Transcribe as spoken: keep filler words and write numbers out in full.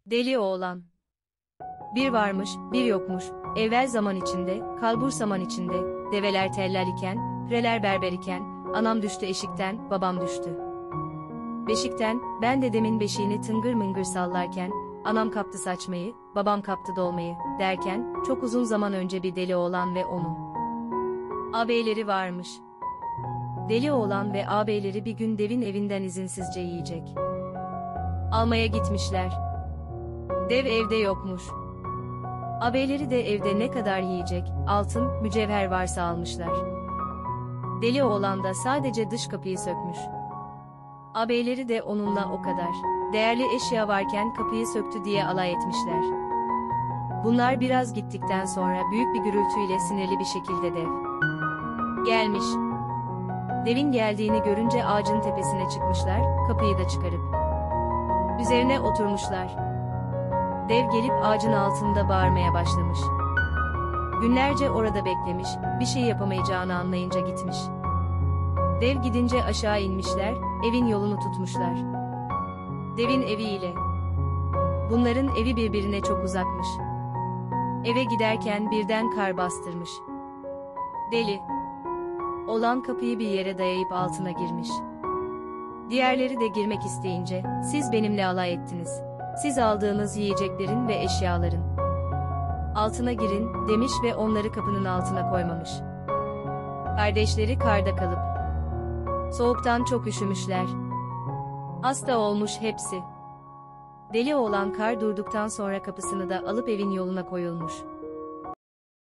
Deli oğlan. Bir varmış, bir yokmuş, evvel zaman içinde, kalbur saman içinde, develer teller iken, pireler berber iken, anam düştü eşikten, babam düştü beşikten, ben dedemin beşiğini tıngır mıngır sallarken, anam kaptı saçmayı, babam kaptı dolmayı, derken, çok uzun zaman önce bir deli oğlan ve onun ağabeyleri varmış. Deli oğlan ve ağabeyleri bir gün devin evinden izinsizce yiyecek almaya gitmişler. Dev evde yokmuş. Ağabeyleri de evde ne kadar yiyecek, altın, mücevher varsa almışlar. Deli oğlan da sadece dış kapıyı sökmüş. Ağabeyleri de onunla o kadar değerli eşya varken kapıyı söktü diye alay etmişler. Bunlar biraz gittikten sonra büyük bir gürültüyle sinirli bir şekilde dev gelmiş. Devin geldiğini görünce ağacın tepesine çıkmışlar, kapıyı da çıkarıp üzerine oturmuşlar. Dev gelip ağacın altında bağırmaya başlamış. Günlerce orada beklemiş, bir şey yapamayacağını anlayınca gitmiş. Dev gidince aşağı inmişler, evin yolunu tutmuşlar. Devin evi ile bunların evi birbirine çok uzakmış. Eve giderken birden kar bastırmış. Deli olan kapıyı bir yere dayayıp altına girmiş. Diğerleri de girmek isteyince, siz benimle alay ettiniz. Siz aldığınız yiyeceklerin ve eşyaların altına girin, demiş ve onları kapının altına koymamış. Kardeşleri karda kalıp soğuktan çok üşümüşler. Hasta olmuş hepsi. Deli oğlan kar durduktan sonra kapısını da alıp evin yoluna koyulmuş.